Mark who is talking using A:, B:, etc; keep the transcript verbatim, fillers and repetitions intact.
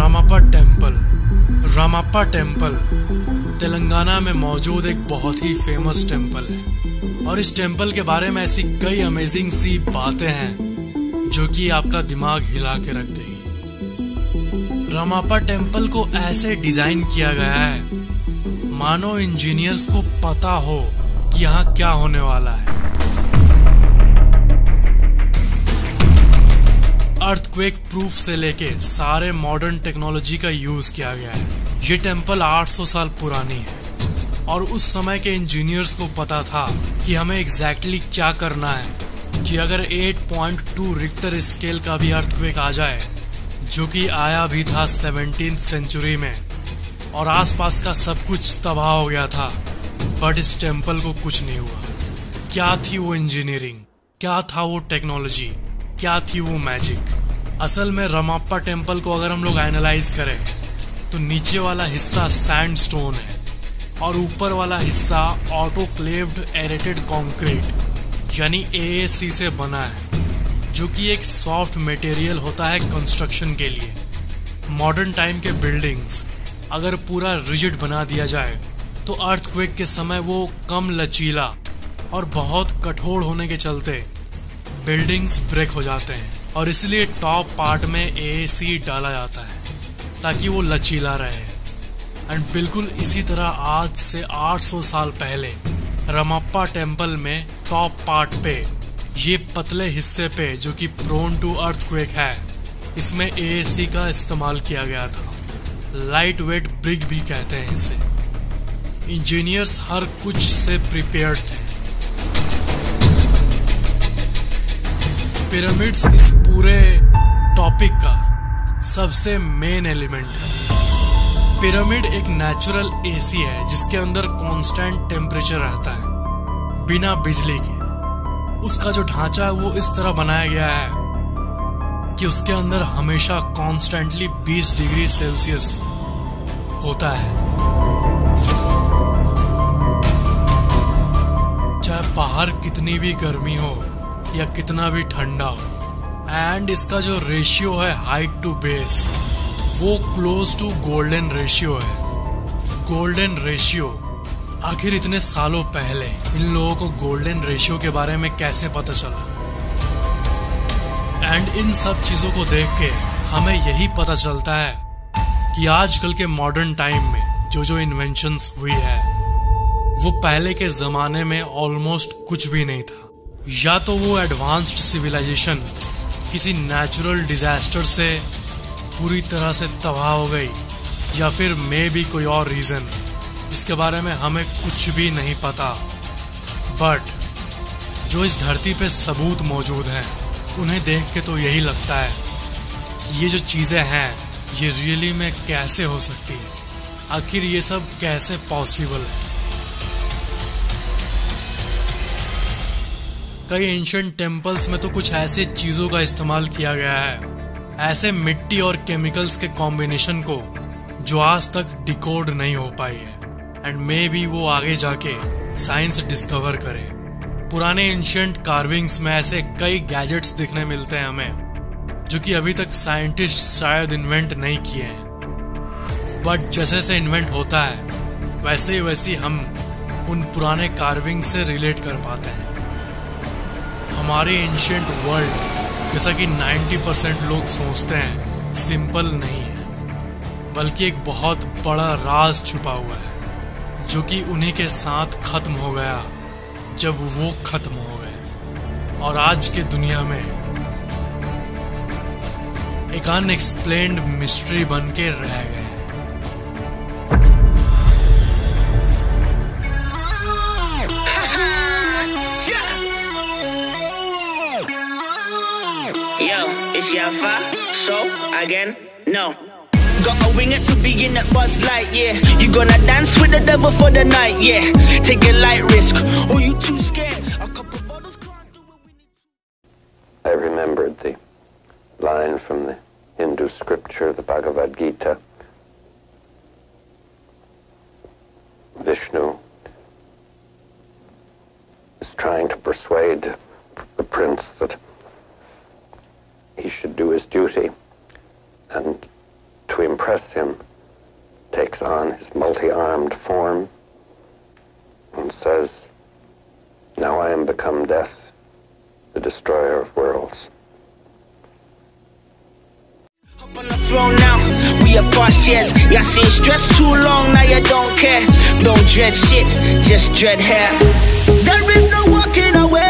A: Ramappa temple. Ramappa temple Telangana में मौजूद एक बहुत ही फेमस टेम्पल है और इस टेम्पल के बारे में ऐसी कई अमेजिंग सी बातें हैं जो कि आपका दिमाग हिला के रख देगी। रामप्पा टेम्पल को ऐसे डिजाइन किया गया है मानो इंजीनियर्स को पता हो कि यहाँ क्या होने वाला है। अर्थक्वेक प्रूफ से लेके सारे मॉडर्न टेक्नोलॉजी का यूज किया गया है। ये टेम्पल आठ सौ साल पुरानी है और उस समय के इंजीनियर्स को पता था कि हमें एग्जैक्टली exactly क्या करना है कि अगर आठ पॉइंट दो रिक्टर स्केल का भी अर्थक्वेक आ जाए, जो कि आया भी था सेवनटीन्थ सेंचुरी में और आसपास का सब कुछ तबाह हो गया था, बट इस टेम्पल को कुछ नहीं हुआ। क्या थी वो इंजीनियरिंग, क्या था वो टेक्नोलॉजी, क्या थी वो मैजिक। असल में रामप्पा टेम्पल को अगर हम लोग एनालाइज करें तो नीचे वाला हिस्सा सैंडस्टोन है और ऊपर वाला हिस्सा ऑटोक्लेव्ड एरेटेड कंक्रीट यानी ए ए सी से बना है, जो कि एक सॉफ्ट मटेरियल होता है कंस्ट्रक्शन के लिए। मॉडर्न टाइम के बिल्डिंग्स अगर पूरा रिजिड बना दिया जाए तो अर्थक्वेक के समय वो कम लचीला और बहुत कठोर होने के चलते बिल्डिंग्स ब्रेक हो जाते हैं और इसलिए टॉप पार्ट में ए ए सी डाला जाता है ताकि वो लचीला रहे। एंड बिल्कुल इसी तरह आज से आठ सौ साल पहले रामप्पा टेम्पल में टॉप पार्ट पे ये पतले हिस्से पे जो कि प्रोन टू अर्थक्वेक है, इसमें ए ए सी का इस्तेमाल किया गया था। लाइट वेट ब्रिक भी कहते हैं इसे। इंजीनियर्स हर कुछ से प्रिपेयर्ड थे। पिरामिड्स इस पूरे टॉपिक का सबसे मेन एलिमेंट है। पिरामिड एक नेचुरल एसी है जिसके अंदर कांस्टेंट टेम्परेचर रहता है बिना बिजली के। उसका जो ढांचा है वो इस तरह बनाया गया है कि उसके अंदर हमेशा कॉन्स्टेंटली बीस डिग्री सेल्सियस होता है, चाहे बाहर कितनी भी गर्मी हो या कितना भी ठंडा हो। एंड इसका जो रेशियो है हाइट टू बेस वो क्लोज टू गोल्डन रेशियो है। गोल्डन रेशियो आखिर इतने सालों पहले इन लोगों को गोल्डन रेशियो के बारे में कैसे पता चला? एंड इन सब चीजों को देख के हमें यही पता चलता है कि आजकल के मॉडर्न टाइम में जो जो इन्वेंशंस हुई है वो पहले के जमाने में ऑलमोस्ट कुछ भी नहीं था। या तो वो एडवांस्ड सिविलाइजेशन किसी नेचुरल डिजास्टर से पूरी तरह से तबाह हो गई या फिर मे भी कोई और रीजन जिसके बारे में हमें कुछ भी नहीं पता। बट जो इस धरती पे सबूत मौजूद हैं उन्हें देख के तो यही लगता है कि ये जो चीज़ें हैं ये रियली में कैसे हो सकती है, आखिर ये सब कैसे पॉसिबल है। कई एंशिएंट टेम्पल्स में तो कुछ ऐसे चीजों का इस्तेमाल किया गया है, ऐसे मिट्टी और केमिकल्स के कॉम्बिनेशन को जो आज तक डिकोड नहीं हो पाई है एंड मे बी वो आगे जाके साइंस डिस्कवर करे। पुराने एंशिएंट कार्विंग्स में ऐसे कई गैजेट्स दिखने मिलते हैं हमें जो कि अभी तक साइंटिस्ट शायद इन्वेंट नहीं किए हैं, बट जैसे जैसे इन्वेंट होता है वैसे ही वैसे हम उन पुराने कार्विंग से रिलेट कर पाते हैं। हमारे एंशिएंट वर्ल्ड जैसा कि नब्बे परसेंट लोग सोचते हैं सिंपल नहीं है, बल्कि एक बहुत बड़ा राज छुपा हुआ है जो कि उन्हीं के साथ खत्म हो गया जब वो खत्म हो गए और आज के दुनिया में एक अनएक्सप्लेन्ड मिस्ट्री बन के रह गए।
B: It's your fire, so again, no. Gotta wing it to be in that buzz light, yeah. You gonna dance with the devil for the night, yeah. Take a light risk, or you too scared. A couple bottles can't do what we need to.
C: I remembered the line from the Hindu scripture, the Bhagavad Gita. Vishnu is trying to persuade the prince that he should do his duty and to impress impress him, takes on his multi-armed form and says, "Now I am become death, the destroyer of worlds."
B: Up on the throne now, we are past chairs. Y'all seen stress too long, now you don't care. Don't dread shit, just dread hair. There is no walking away.